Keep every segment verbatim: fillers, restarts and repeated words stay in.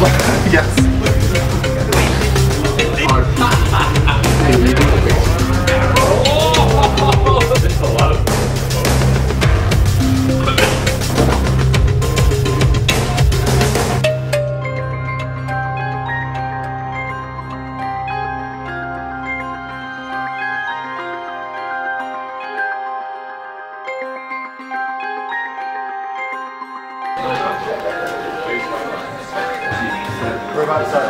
Yes. That's a lot of We're about to start.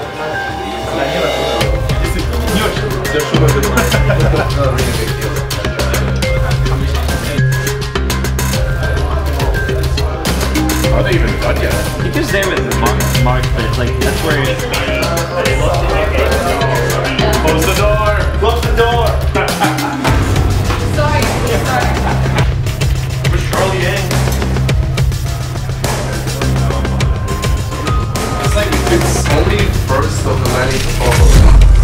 Are they even done yet? You can name it Mark, Mark, but it's like, that's where it's... Close the door! Close the door! Sorry, sorry. Where's Charlie in? It's like it's only first of the night.